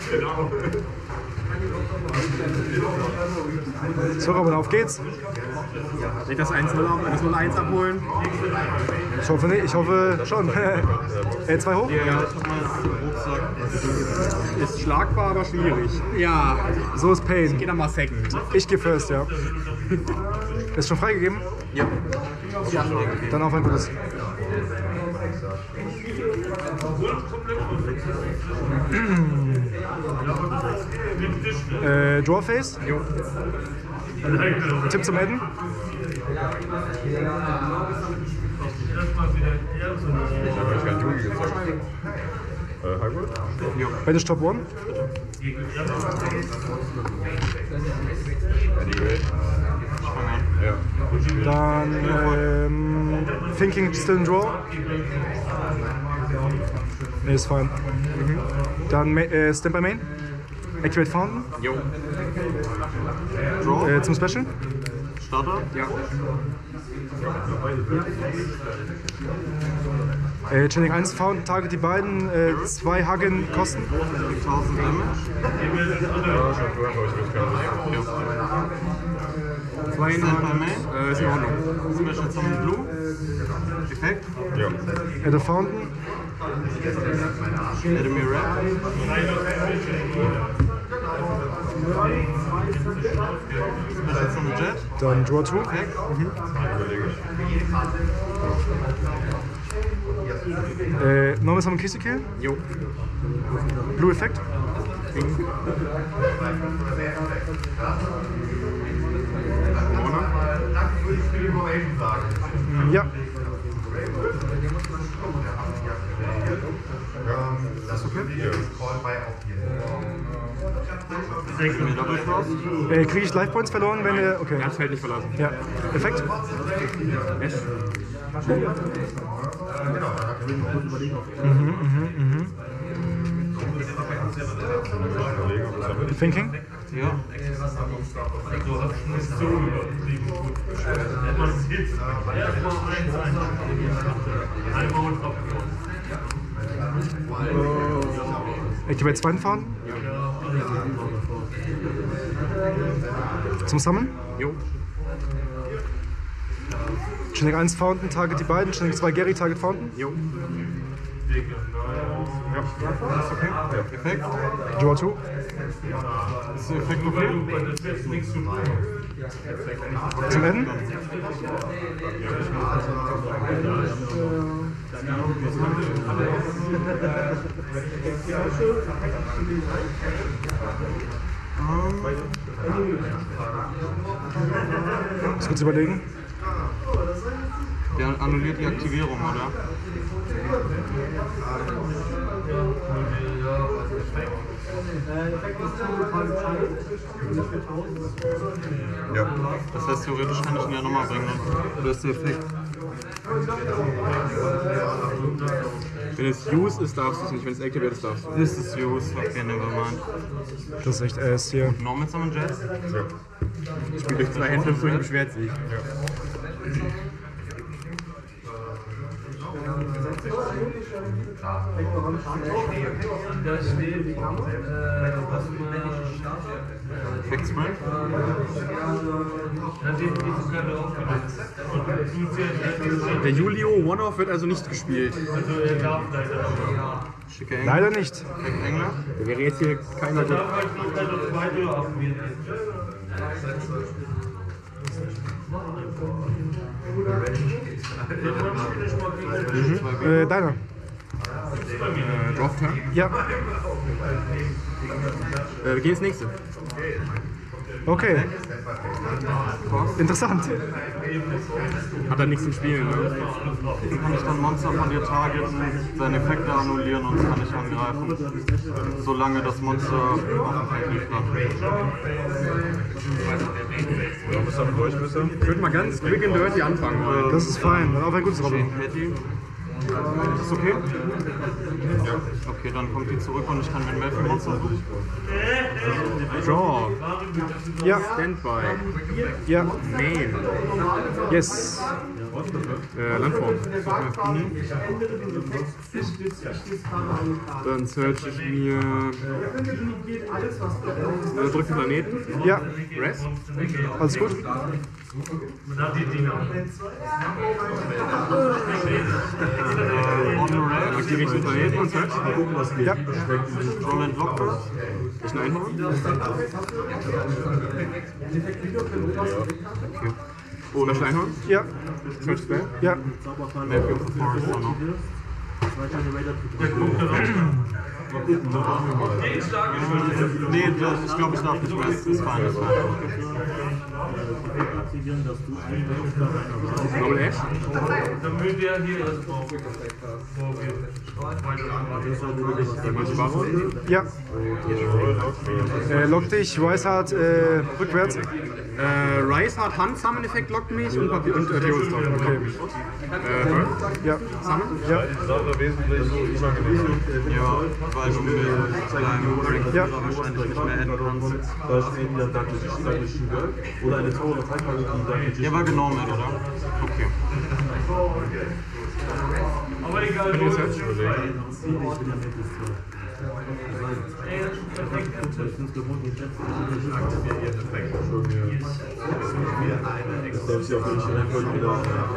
So, Robin, auf geht's. Nicht das 1-0 ab, das 0-1 abholen. Ich hoffe nicht, ich hoffe schon. 2 hoch? Ja, ich hab mal Rucksack. Ist schlagbar, aber schwierig. Ja. So ist Pain. Geh dann mal second. Ich gehe first, ja. Ist schon freigegeben? Ja. Dann auf ein gutes. Drawface? Jo. Tipp zum Adden? Beide Top 1? Dann Thinking Still in Draw? Ne, ist fein. Dann Stand by Main? Activate Fountain? Jo. Draw? Zum Special? Starter? Ja. Chaining 1 Fountain, Target die beiden, 2 Hagen kosten. 1000 Damage. 2 in Main? Ist in Ordnung. Special Summon Blue. Effekt? Ja. Add a Fountain. Add a Mirror. Special Summon Jet. Dann Draw 2. Effekt. Normal Summon Kissy Kill. Jo. Blue Effekt. Ja. Das ist okay? Ja. Kriege ich Life Points verloren, wenn er. Okay. Er hat das Feld nicht verlassen. Ja. Effekt. Ash. Thinking. Ja. Activate 2 Fountain. Zum Summon. Jo. Chaining 1 Fountain, Target die beiden. Chaining 2 Gary, Target Fountain. Jo. Ja. Das ist okay? Ja. Effekt? Draw 2. Ist der Effekt okay? Zum Adden. Muss kurz überlegen. Der annulliert die Aktivierung, oder? Ja. Das heißt, theoretisch kann ich ihn ja nochmal bringen. Oder ist der Effekt? Wenn es Use ist, darfst du es nicht. Wenn es Activate ist, darfst du es. Ist es Use? Okay, nevermind. Das ist echt ass hier. Normal Summon Jet? Ja. Ich spiele durch 2 Hände und beschwert sich. Ja. Effekt-Sprint? Der Julio One-Off wird also nicht gespielt. Schicke Engel. Leider nicht. Engler? Der wäre jetzt hier keiner gut. Deiner. Draft-Turn? Ja. Wir gehen ins nächste. Okay. Interessant. Hat er nichts zum Spielen, ne? Kann ich dann Monster von dir targeten, seine Effekte annullieren und kann ich angreifen. Solange das Monster auf dem Feld liegt. Ich würde mal ganz quick and dirty anfangen wollen. Das ist fein. Dann auf ein gutes Robin. Ist das okay? Ja. Okay, dann kommt die zurück und ich kann mit Melvin Monster. Draw. Ja. Standby. Ja. Main. Yes. Landform. Dann search ich mir Drück den Planeten. Ja, Rest. alles gut. Aktiviere ich den Planeten und Search. Ja, Roll and Lock first. Ich ein Einhorn. Oder ein Einhorn. ja, Search Spell. ja. Nephew of the Forest auch noch. Nee, ich glaube, ich darf nicht rest. Ist fein, ist fein. Normal Ash. Manche Barrow. Ja. Lock dich, Weisheit rückwärts. Rice hat Hand-Summon-Effekt lockt mich und Papier und Theosis lockt mich. Ja, Summon? ja, Ja, weil du mit deinem ja. wahrscheinlich nicht mehr adden kannst. Oder eine Tower of High die Der war genormt, oder? Okay. Bin ich Search? selbst auf den Reihenfolge wieder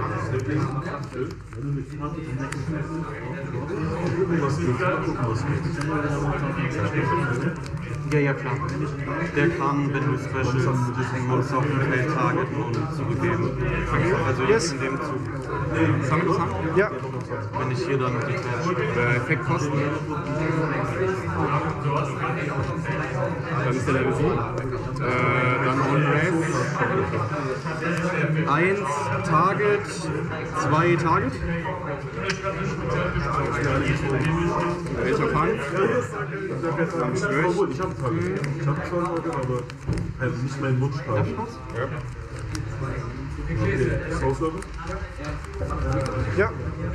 Ja, klar. Der kann, wenn du Specials Monster auf dem Feld targeten und zurückgeben. Also Yes. in dem Zug. Summon das Hand? Ja, Wenn ich hier dann die Trash. Effektkosten. Dann ist der Level 7. Dann On Rest. 1 Target, 2 Target. Welcher Fang? ich habe Tage. Ich habe 2 Tage, aber halt nicht mein Wunschtag. Ja. Okay, Sauslöffel? ja,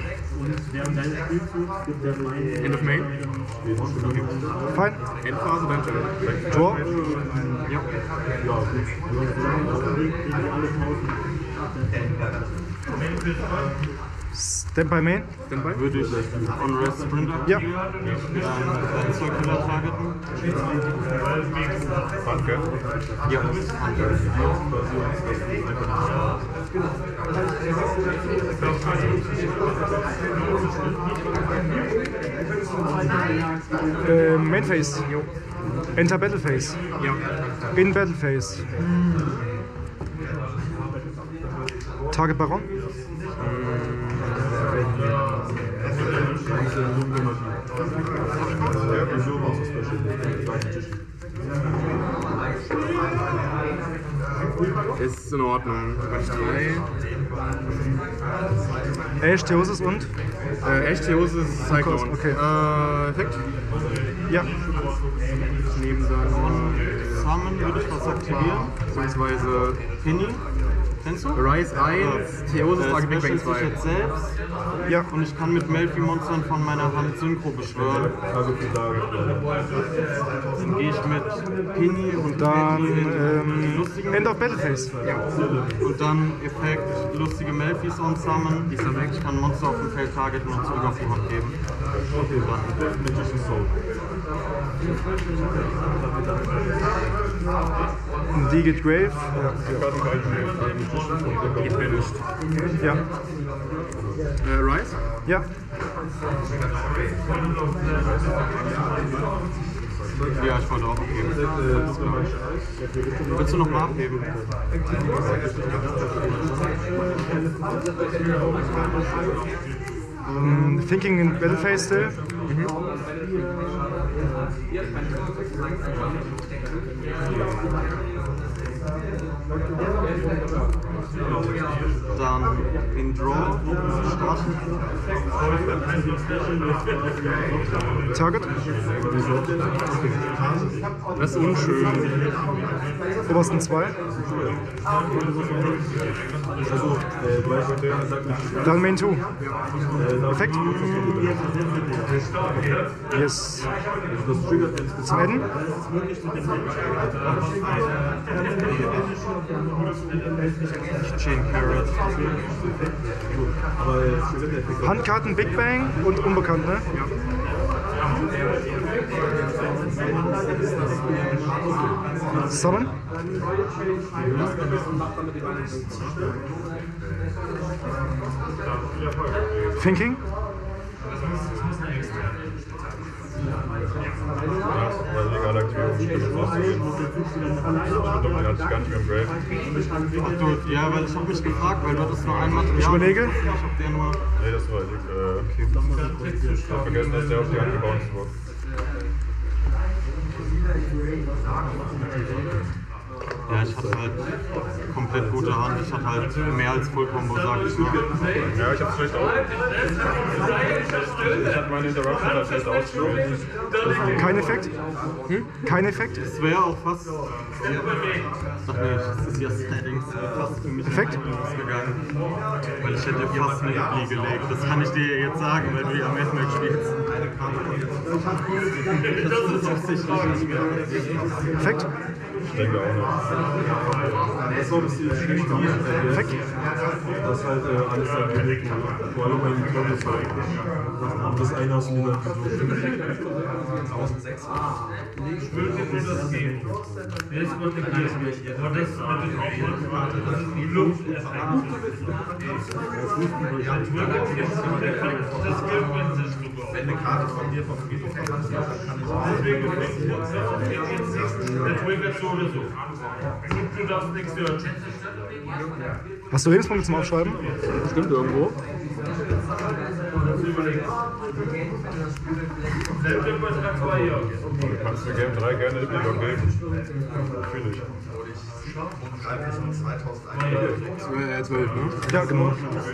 End of Main. fein. Endphase, dann Turn. Draw. Ja. Stand by Main. Standby. Würde ich On Rest Sprint Ja, aktivieren. Dann Circular targeten. Danke. Ja, Main Phase. Enter Battle Phase. Ja. In Battle Phase. Target Baron. Ja, wieso machst du Special? Ist in Ordnung. 3. Ash, Theosis und? Echt Theosis Cyclone. Okay. Effekt. Ja, Ich nehme dann Summon würde ich was aktivieren. beziehungsweise Penny. Kennst du? Rise 1, Theosis, Target Big Bang Special sich 2. jetzt selbst. ja, Und ich kann mit Melfi-Monstern von meiner Hand Synchro beschwören. Also für Tage. Dann gehe ich mit Penny und dann Patty in die lustigen. End of Battle Phase. Und dann Effekt lustige Melfis on Summon. Ich kann Monster auf dem Feld targeten und zurück auf die Hand geben. Okay, dann Magician Soul. Die geht Grave. Geht mir nicht. Ja, Rise? ja, Ja, ich wollte auch abgeben. Willst du noch mal abheben? Thinking in Battle Phase still. Dann in Draw starten. Target. Das ist unschön. Obersten 2. Dann Main 2. Effekt. Yes. Zum Adden. Chain Carrot. Handkarten Big Bang und unbekannt, ne? Summon. Thinking. Weil legale Aktivierung stimmt rauszugehen. Doch, den hatte ich gar nicht mehr im Grave. Ach du, ja, weil ich habe mich gefragt, weil du hattest nur ein Material. Ich überlege. Ich hab dir nur... Nee, das war ich hab vergessen, dass der auf die Hand gebounced wurde. Ja, ich hatte halt komplett gute Hand. Ich hatte halt mehr als Full-Combo, sag ich mal. Ja, ich hab's schlecht ausgespielt. Ich hab meine Interruption halt schlecht ausgespielt. Kein Effekt? Kein Effekt? Es wäre auch fast... Ach nee, das ist ja Settings. Fast für mich Effekt? gegangen. Weil ich hätte fast eine Epli gelegt. Das kann ich dir jetzt sagen, weil du ja Mad-Mac spielst. Das ist offensichtlich nicht mehr. Effekt? Ich denke auch nicht. Das war das schlechte Effekt? dass halt alles dann gelegt wurde. Vor allem bei den Klonen halt. Das eine aus dem Niederlanden so. 1600. Ich würde dir das geben. Jetzt wird der Kreis mich. Aber das ist natürlich auch die Luft. Das gilt, wenn es ist. Wenn eine Karte von dir vom Friedhof kommt, dann kann ich der Trigger so oder so. Du darfst nichts hören. Hast du Lebenspunkte zum Aufschreiben? Stimmt irgendwo. Selbst über 2 Jahre. Du kannst mir Game 3 gerne Epilog geben. Fühl ich. 12, ne? Ja, genau.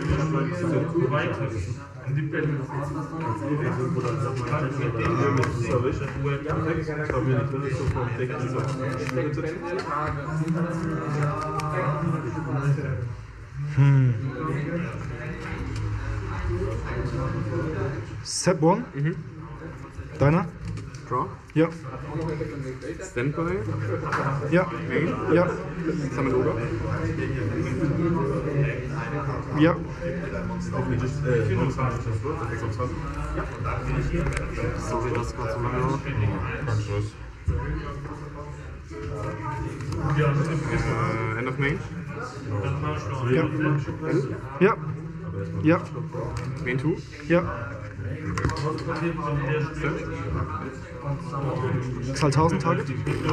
Step 1. Deiner? Draw. Ja. Standby. Ja. Ja. Summon Ogre. Ja. Sorry, das gerade so lange dauert. Kein Stress. End of Main. Ja. Ja. Ja. Main 2. Ja. Zahl 1000 Target.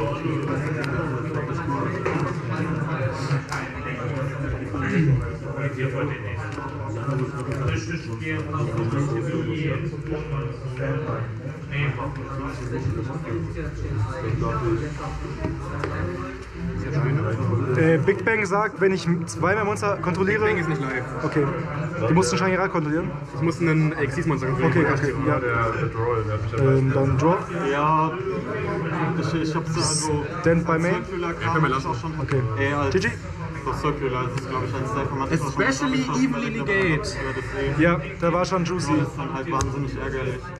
Big Bang sagt, wenn ich zweimal Monster kontrolliere. Bang ist nicht live. Okay. Du musst einen Shangri-La kontrollieren. Ich muss einen Exis-Monster kontrollieren. Okay, ja. Der Draw, der hat mich am Dann Draw. Ja, ich hab's also... Stand by Main. Circular Ja, können wir lassen. auch schon... Okay. Ey, Alter. GG. Doch, Circular ist, glaube ich, eines der Formate. Especially evenly negate. Ja, deswegen Ja, da war schon juicy. ist dann halt wahnsinnig ärgerlich.